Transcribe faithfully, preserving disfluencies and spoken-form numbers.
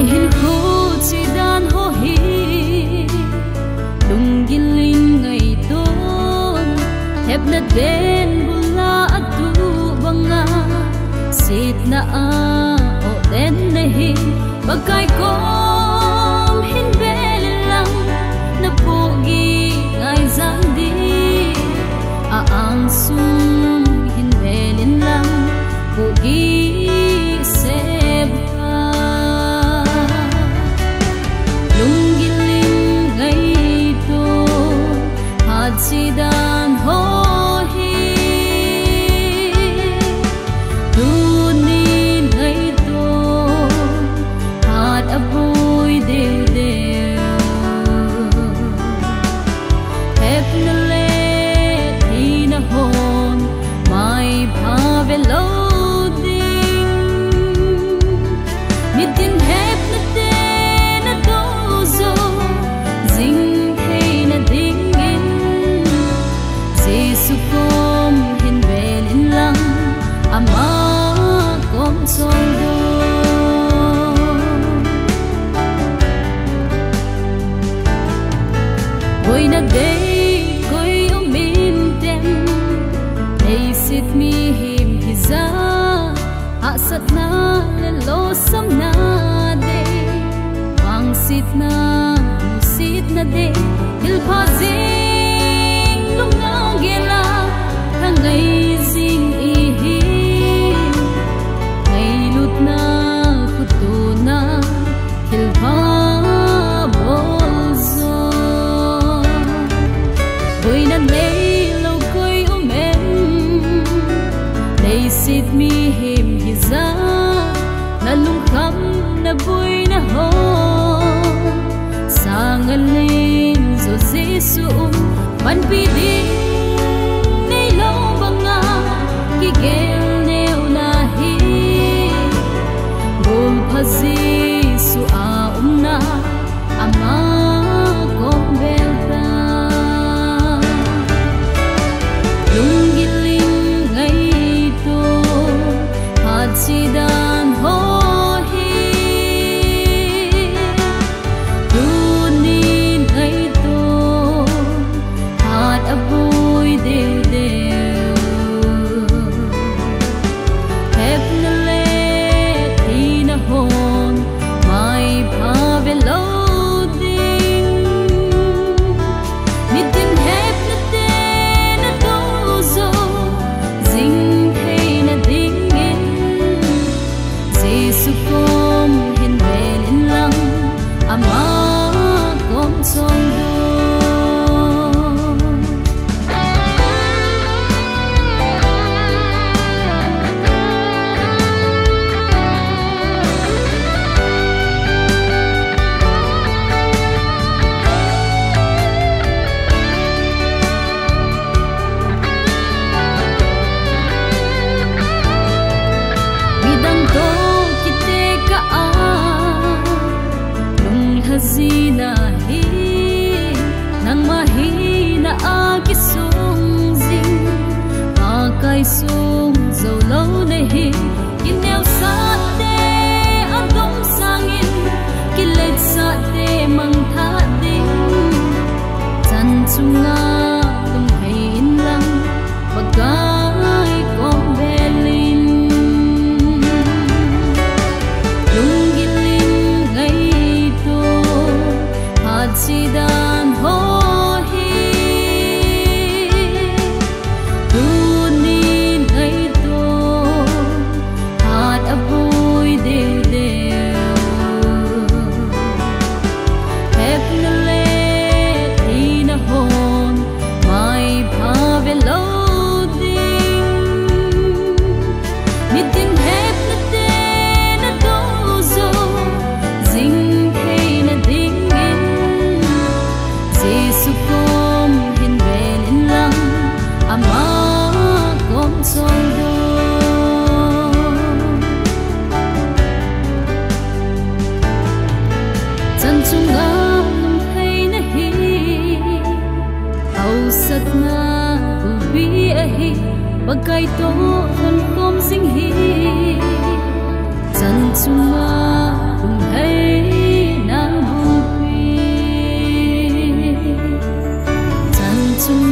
ngày hin khu chỉ đan hô hi đùng gin linh ngày tôn hẹp nát bên bula atu banga sit na a o den nehi bagai kom hin belang na pogi ngai zang di a ang sum hin belin lang pogi dan ho hi tu ni ngai to hat apui de de hep na le thi na hon mai bhave loading mitin hep na te na do zo zing kom hin vel in lang ama kom song do boy na day koi umin tem hey sit mi him hiza ha sat na le lo sam na de wang sit na sit na de hil pha zing lung na gela ngày zing i hi ngày lut na khutu na khil pha bol zo boy na nei lo koi um em nei sit mi him hi za na lung kham na boy na ho sang lên zo jesu ban pi di gel neu na hi gol phazi su a umna ama kom belta lungilin ngai to hat sidan ho hi tu ni ngai to hat apui de de hazina hi nang mahina agi sung zing a kai sung zo lo ne hi kinel sa te adom sangin kilet sa te mang tha ding chan chunga tum hein lang bagai kom belin sidan ho hi tu ni ngai to hat apui de de hep na le thi na hon mai bhave loading mitin hep na te na do zo zing kom hin vel in lang ama kom song do chan chunga hay na hi au sat na bi a hi bagai to hon kom sing hi chan chunga cùng thấy na buồn quy chân chung